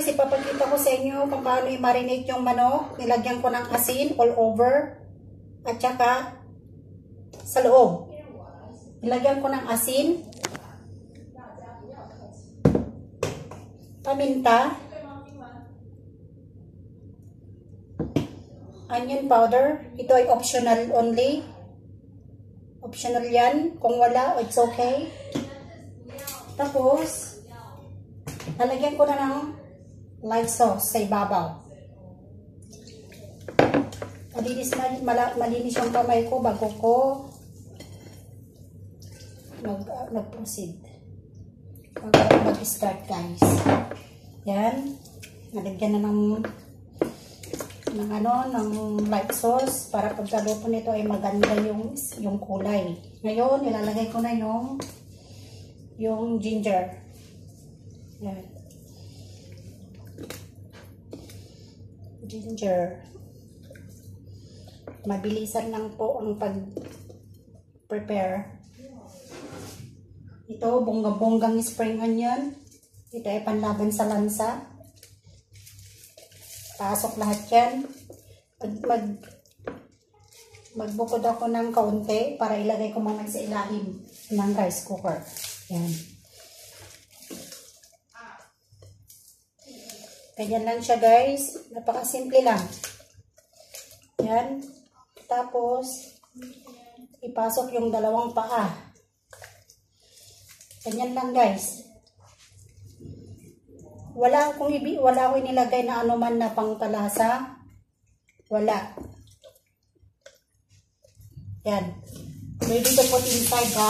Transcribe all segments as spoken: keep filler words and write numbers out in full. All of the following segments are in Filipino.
guys, ipapakita ko sa inyo kung paano i-marinate yung manok. Nilagyan ko ng asin all over. At saka sa loob. Nilagyan ko ng asin. Paminta. Onion powder. Ito ay optional only. Optional yan. Kung wala, it's okay. Tapos, lalagyan ko na ng light sauce sa ibabaw. Malinis, mal malinis yung kamay ko bago ko mag-proceed. Mag Mag-start guys. Yan. Nalagyan na ng ng ano, ng light sauce para pagkaluto nito ay maganda yung yung kulay. Ngayon, ilalagay ko na yung yung ginger. Yan. Ginger. Mabilisan lang po ang pag-prepare. Ito, bongga-bonggang spring onion. Ito ay panlaban sa lansa. Pasok lahat yan. Mag, mag, magbukod ako ng kaunti para ilagay ko muna sa ilalim ng rice cooker. Yan. Ganyan lang siya guys. Napakasimple lang. Yan. Tapos, ipasok yung dalawang paa. Ganyan lang guys. Wala akong ibi, wala akong inilagay na anuman na pangkalasa. Wala. Yan. Ready to put inside the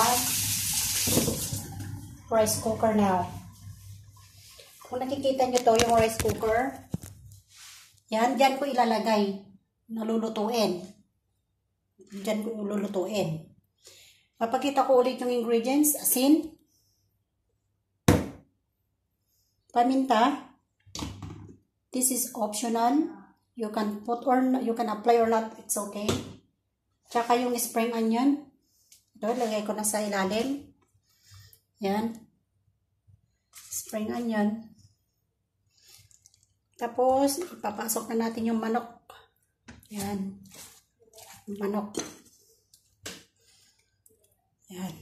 rice cooker now. Kung nakikita nyo to, yung rice cooker, yan, dyan ko ilalagay. Nalulutuin. Dyan ko ilulutuin. Mapakita ko ulit yung ingredients. Asin. Paminta. This is optional. You can put or you can apply or not. It's okay. Tsaka yung spring onion. Ito, lagay ko na sa ilalim. Yan. Spring onion. Tapos, ipapasok na natin yung manok. Yan. Yung manok. Yan.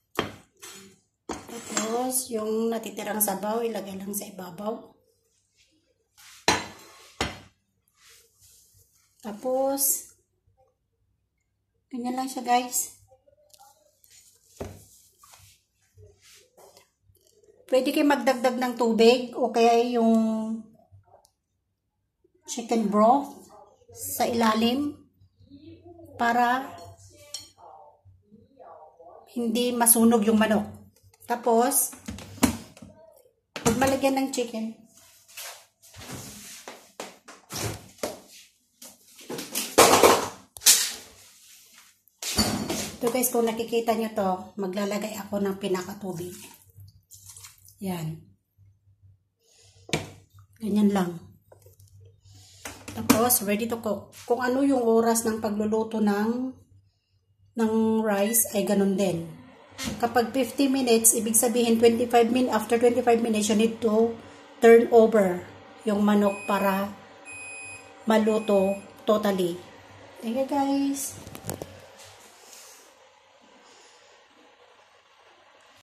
Tapos, yung natitirang sabaw, ilagay lang sa ibabaw. Tapos, ganyan lang siya guys. Pwede kayo magdagdag ng tubig o kaya yung chicken broth sa ilalim para hindi masunog yung manok. Tapos, pag malagyan ng chicken, ito guys, kung nakikita nyo to, maglalagay ako ng pinakatubig. Yan. Ganyan lang. Tapos, ready to cook. Kung ano yung oras ng pagluluto ng ng rice, ay ganun din. Kapag fifty minutes, ibig sabihin twenty-five minutes, after twenty-five minutes, you need to turn over yung manok para maluto totally. Thank you guys.